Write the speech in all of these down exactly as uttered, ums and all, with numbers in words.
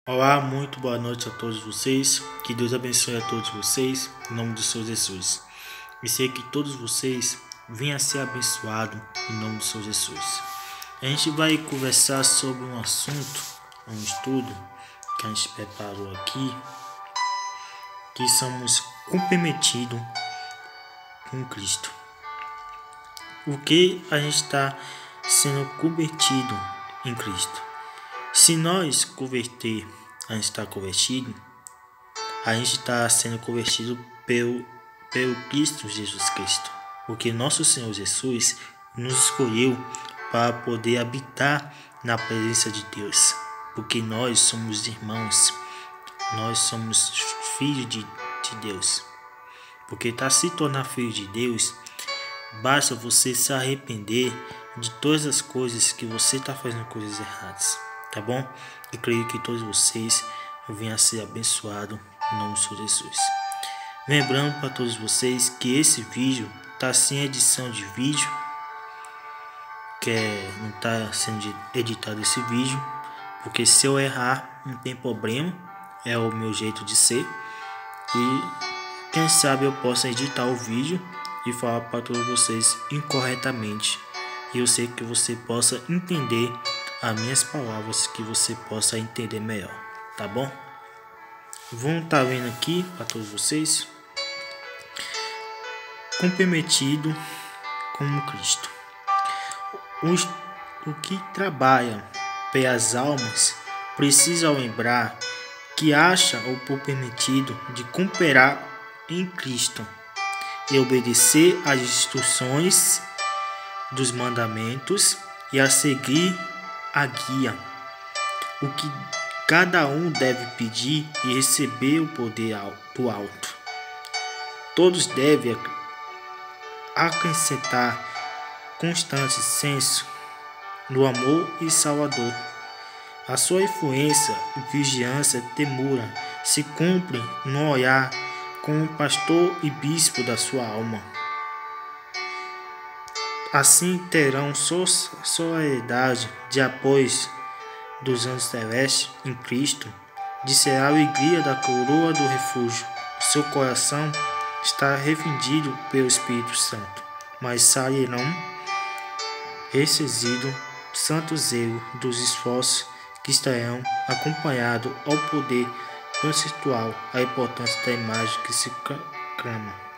Olá, muito boa noite a todos vocês. Que Deus abençoe a todos vocês, em nome do Senhor Jesus. E sei que todos vocês venham a ser abençoados, em nome do Senhor Jesus. A gente vai conversar sobre um assunto, um estudo que a gente preparou aqui, que somos comprometidos com Cristo. O que a gente está sendo convertido em Cristo? Se nós converter, a gente está convertido, a gente está sendo convertido pelo, pelo Cristo Jesus Cristo. Porque nosso Senhor Jesus nos escolheu para poder habitar na presença de Deus. Porque nós somos irmãos, nós somos filhos de, de Deus. Porque para se tornar filho de Deus, basta você se arrepender de todas as coisas que você está fazendo coisas erradas. Tá bom? Eu creio que todos vocês venham a ser abençoados em nome de Jesus. Lembrando para todos vocês que esse vídeo está sem edição de vídeo, que é, não está sendo editado esse vídeo, porque se eu errar não tem problema, é o meu jeito de ser. E quem sabe eu possa editar o vídeo e falar para todos vocês incorretamente, e eu sei que você possa entender as minhas palavras, que você possa entender melhor, tá bom? Vão estar vendo aqui para todos vocês, comprometido com Cristo. Os, o que trabalha pelas almas precisa lembrar que acha o comprometido de cooperar em Cristo e obedecer às instruções dos mandamentos e a seguir a guia. O que cada um deve pedir e receber o poder do alto. Todos devem acrescentar constante senso do amor e Salvador. A sua influência, vigilância, temura se cumpre no olhar como pastor e bispo da sua alma. Assim terão solidariedade de apoio dos anos celestes em Cristo, de ser a alegria da coroa do refúgio. Seu coração está refundido pelo Espírito Santo, mas sairão recebido santo zelo dos esforços que estarão acompanhados ao poder conceitual, a importância da imagem que se clama.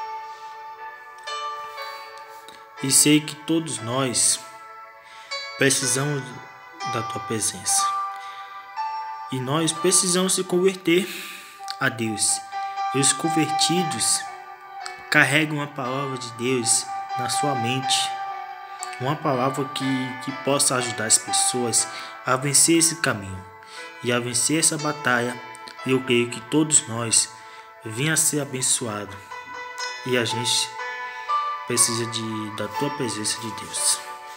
E sei que todos nós precisamos da tua presença. E nós precisamos se converter a Deus. E os convertidos carregam a palavra de Deus na sua mente. Uma palavra que, que possa ajudar as pessoas a vencer esse caminho e a vencer essa batalha. E eu creio que todos nós venham a ser abençoados. E a gente precisa de, da tua presença de Deus.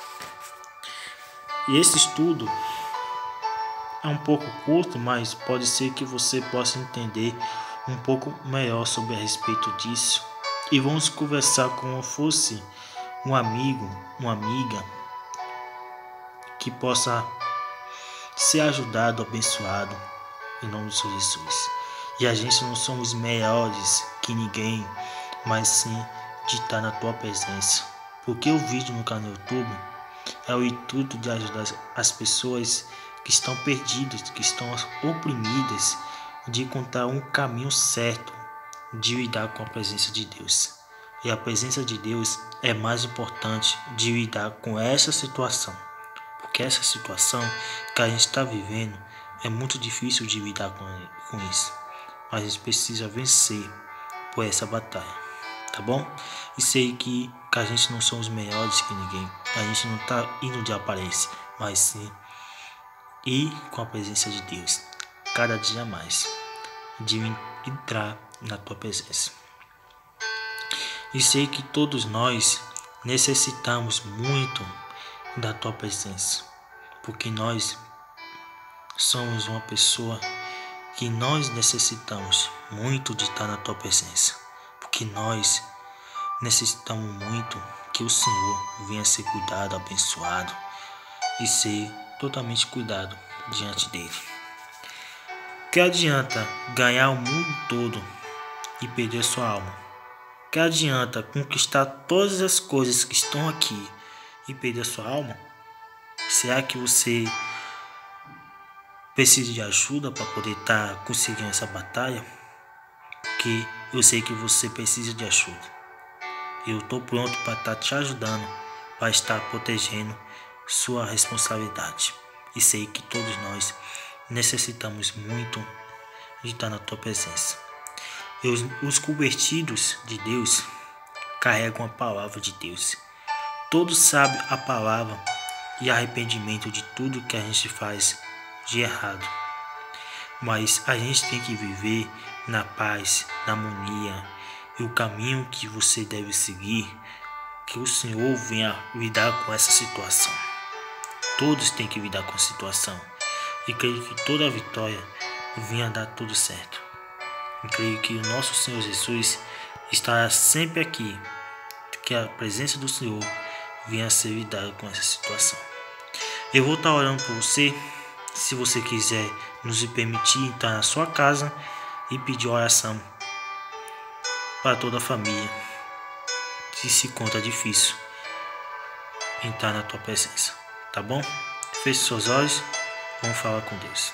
E esse estudo é um pouco curto, mas pode ser que você possa entender um pouco melhor sobre a respeito disso. E vamos conversar como fosse um amigo, uma amiga, que possa ser ajudado, abençoado, em nome de Jesus. E a gente não somos melhores que ninguém, mas sim de estar na tua presença. Porque o vídeo no canal YouTube é o intuito de ajudar as pessoas que estão perdidas, que estão oprimidas, de encontrar um caminho certo de lidar com a presença de Deus. E a presença de Deus é mais importante de lidar com essa situação. Porque essa situação que a gente está vivendo é muito difícil de lidar com, com isso. Mas a gente precisa vencer por essa batalha. Tá bom? E sei que, que a gente não somos melhores que ninguém. A gente não está indo de aparência, mas sim ir com a presença de Deus. Cada dia mais. De entrar na tua presença. E sei que todos nós necessitamos muito da tua presença. Porque nós somos uma pessoa que nós necessitamos muito de estar na tua presença. Que nós necessitamos muito que o Senhor venha ser cuidado, abençoado e ser totalmente cuidado diante dele. Que adianta ganhar o mundo todo e perder sua alma? Que adianta conquistar todas as coisas que estão aqui e perder sua alma? Será que você precisa de ajuda para poder estar tá conseguindo essa batalha? Porque eu sei que você precisa de ajuda. Eu estou pronto para estar tá te ajudando, para estar protegendo sua responsabilidade. E sei que todos nós necessitamos muito de estar na tua presença. E os, os convertidos de Deus carregam a palavra de Deus. Todos sabem a palavra e arrependimento de tudo que a gente faz de errado. Mas a gente tem que viver na paz, na harmonia, e o caminho que você deve seguir, que o Senhor venha lidar com essa situação. Todos têm que lidar com a situação. E creio que toda a vitória venha dar tudo certo. E creio que o nosso Senhor Jesus estará sempre aqui. Que a presença do Senhor venha ser lidada com essa situação. Eu vou estar orando por você. Se você quiser nos permitir entrar na sua casa e pedir oração para toda a família. Se se conta difícil entrar na tua presença. Tá bom? Feche seus olhos. Vamos falar com Deus.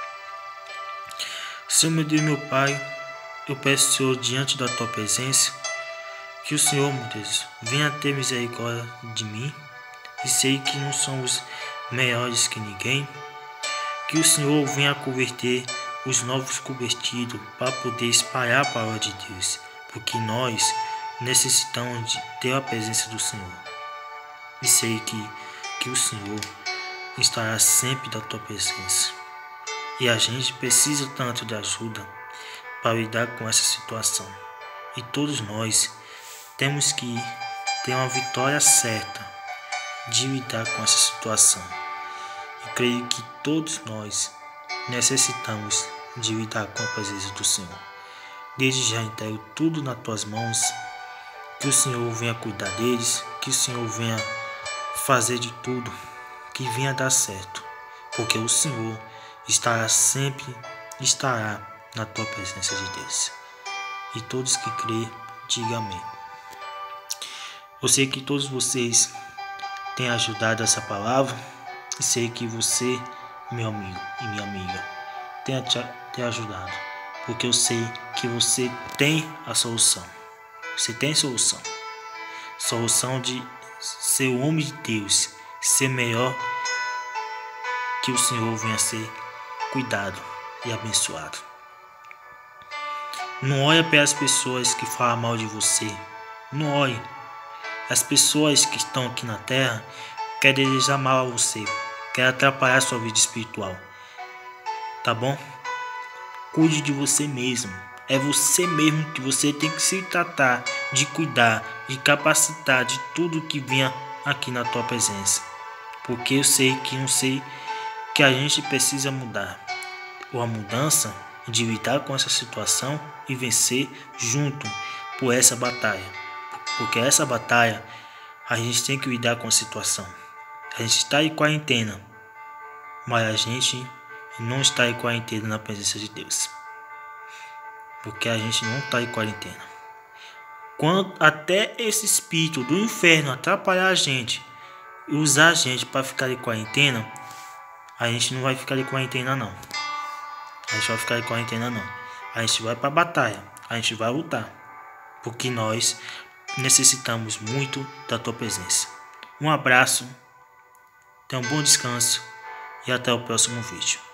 Senhor, meu Deus, meu Pai, eu peço, Senhor, diante da tua presença, que o Senhor, meu Deus, venha ter misericórdia de mim. E sei que não somos melhores que ninguém. Que o Senhor venha converter os novos convertidos para poder espalhar a palavra de Deus. Porque nós necessitamos de ter a presença do Senhor. E sei que, que o Senhor estará sempre da tua presença. E a gente precisa tanto de ajuda para lidar com essa situação. E todos nós temos que ter uma vitória certa de lidar com essa situação. E creio que todos nós necessitamos de lidar com a presença do Senhor. Desde já entrego tudo nas tuas mãos. Que o Senhor venha cuidar deles. Que o Senhor venha fazer de tudo que venha dar certo. Porque o Senhor estará sempre, estará na tua presença de Deus. E todos que crê, digam amém. Eu sei que todos vocês têm ajudado essa palavra. E sei que você, meu amigo e minha amiga, tenha te, te ajudado. Porque eu sei que você tem a solução. Você tem solução. Solução de ser o homem de Deus. Ser melhor. Que o Senhor venha ser cuidado e abençoado. Não olhe para as pessoas que falam mal de você. Não olhe. As pessoas que estão aqui na terra querem desejar mal a você. Querem atrapalhar a sua vida espiritual. Tá bom? Cuide de você mesmo. É você mesmo que você tem que se tratar, de cuidar, de capacitar de tudo que venha aqui na tua presença. Porque eu sei que não sei que a gente precisa mudar. Ou a mudança de lidar com essa situação e vencer junto por essa batalha. Porque essa batalha a gente tem que lidar com a situação. A gente está em quarentena, mas a gente não está em quarentena na presença de Deus. Porque a gente não está em quarentena. Quando até esse espírito do inferno atrapalhar a gente e usar a gente para ficar em quarentena, a gente não vai ficar em quarentena não. A gente vai ficar em quarentena não. A gente vai para a batalha. A gente vai lutar. Porque nós necessitamos muito da tua presença. Um abraço. Tenha um bom descanso. E até o próximo vídeo.